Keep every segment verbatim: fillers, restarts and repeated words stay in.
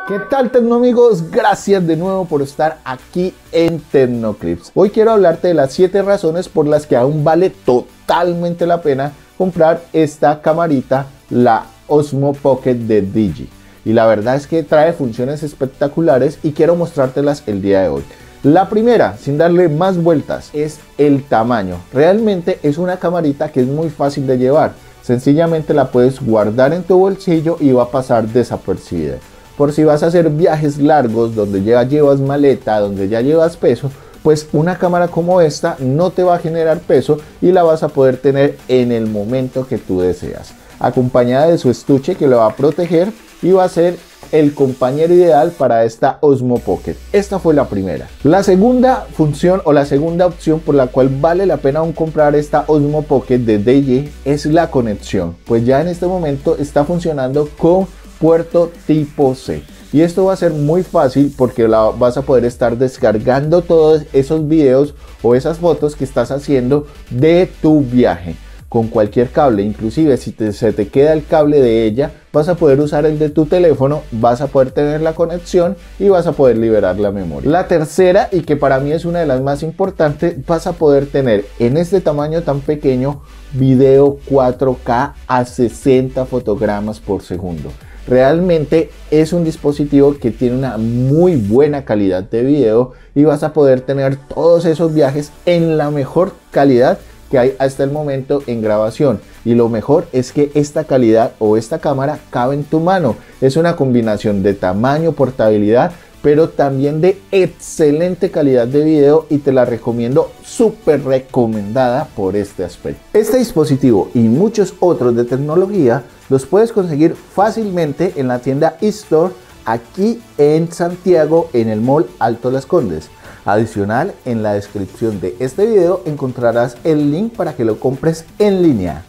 ¿Qué tal, tecnoamigos? Gracias de nuevo por estar aquí en Tecnoclips. Hoy quiero hablarte de las siete razones por las que aún vale totalmente la pena comprar esta camarita, la Osmo Pocket de Digi. Y la verdad es que trae funciones espectaculares y quiero mostrártelas el día de hoy. La primera, sin darle más vueltas, es el tamaño. Realmente es una camarita que es muy fácil de llevar. Sencillamente la puedes guardar en tu bolsillo y va a pasar desapercibida. Por si vas a hacer viajes largos donde ya llevas maleta, donde ya llevas peso, pues una cámara como esta no te va a generar peso y la vas a poder tener en el momento que tú deseas. Acompañada de su estuche que lo va a proteger y va a ser el compañero ideal para esta Osmo Pocket. Esta fue la primera. La segunda función o la segunda opción por la cual vale la pena aún comprar esta Osmo Pocket de Digi es la conexión. Pues ya en este momento está funcionando con puerto tipo C. Y esto va a ser muy fácil porque la vas a poder estar descargando todos esos videos o esas fotos que estás haciendo de tu viaje con cualquier cable. Inclusive si te, se te queda el cable de ella, vas a poder usar el de tu teléfono, vas a poder tener la conexión y vas a poder liberar la memoria. La tercera, y que para mí es una de las más importantes, vas a poder tener en este tamaño tan pequeño video cuatro K a sesenta fotogramas por segundo. Realmente es un dispositivo que tiene una muy buena calidad de video y vas a poder tener todos esos viajes en la mejor calidad que hay hasta el momento en grabación. Y lo mejor es que esta calidad o esta cámara cabe en tu mano. Es una combinación de tamaño, portabilidad, pero también de excelente calidad de video y te la recomiendo, súper recomendada por este aspecto. Este dispositivo y muchos otros de tecnología los puedes conseguir fácilmente en la tienda eStore aquí en Santiago, en el Mall Alto Las Condes. Adicional, en la descripción de este video encontrarás el link para que lo compres en línea.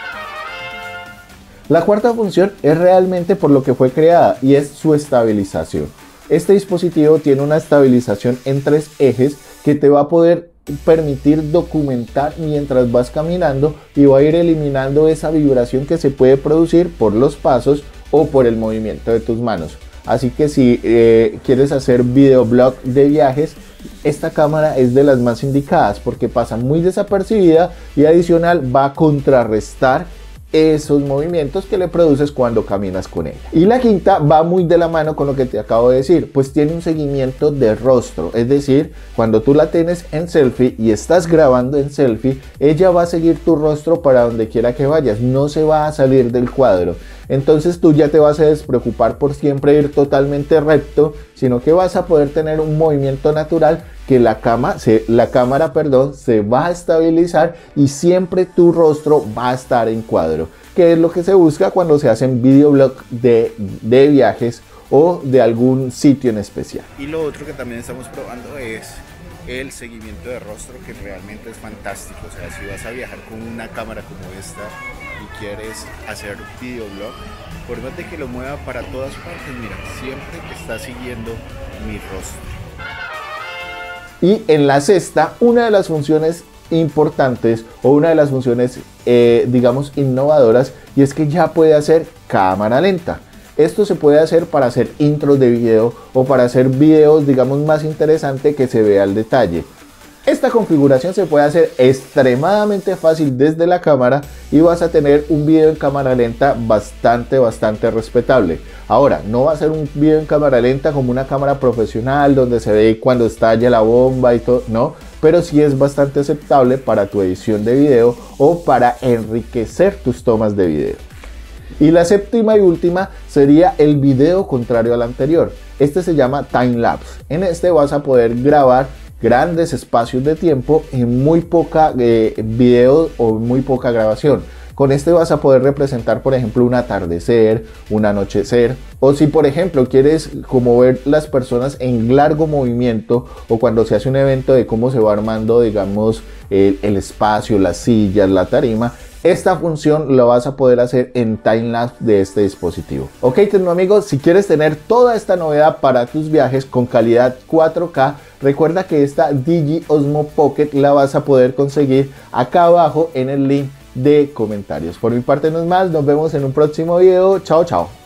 La cuarta función es realmente por lo que fue creada y es su estabilización. Este dispositivo tiene una estabilización en tres ejes que te va a poder permitir documentar mientras vas caminando y va a ir eliminando esa vibración que se puede producir por los pasos o por el movimiento de tus manos. Así que si eh, quieres hacer videoblog de viajes, esta cámara es de las más indicadas porque pasa muy desapercibida y adicional va a contrarrestar esos movimientos que le produces cuando caminas con ella. Y la quinta va muy de la mano con lo que te acabo de decir, pues tiene un seguimiento de rostro, es decir, cuando tú la tienes en selfie y estás grabando en selfie, ella va a seguir tu rostro para donde quiera que vayas, no se va a salir del cuadro. Entonces tú ya te vas a despreocupar por siempre ir totalmente recto, sino que vas a poder tener un movimiento natural que la, cama, se, la cámara perdón, se va a estabilizar y siempre tu rostro va a estar en cuadro, que es lo que se busca cuando se hacen videoblog de, de viajes o de algún sitio en especial. Y lo otro que también estamos probando es el seguimiento de rostro, que realmente es fantástico. O sea, si vas a viajar con una cámara como esta y quieres hacer videoblog, por más de que lo mueva para todas partes, mira, siempre te está siguiendo mi rostro. Y en la sexta, una de las funciones importantes o una de las funciones eh, digamos innovadoras, y es que ya puede hacer cámara lenta. Esto se puede hacer para hacer intros de video o para hacer videos digamos más interesantes que se vea el detalle. Esta configuración se puede hacer extremadamente fácil desde la cámara y vas a tener un video en cámara lenta bastante bastante respetable. Ahora, no va a ser un video en cámara lenta como una cámara profesional donde se ve cuando estalla la bomba y todo, no, pero sí es bastante aceptable para tu edición de video o para enriquecer tus tomas de video. Y la séptima y última sería el video contrario al anterior. Este se llama time lapse. En este vas a poder grabar grandes espacios de tiempo en muy poca eh, video o muy poca grabación. Con este vas a poder representar, por ejemplo, un atardecer, un anochecer, o si por ejemplo quieres como ver las personas en largo movimiento, o cuando se hace un evento de cómo se va armando digamos el, el espacio, las sillas, la tarima. Esta función la vas a poder hacer en timelapse de este dispositivo. Ok, amigos, si quieres tener toda esta novedad para tus viajes con calidad cuatro K, recuerda que esta Digi Osmo Pocket la vas a poder conseguir acá abajo en el link de comentarios. Por mi parte no es más, nos vemos en un próximo video. Chao, chao.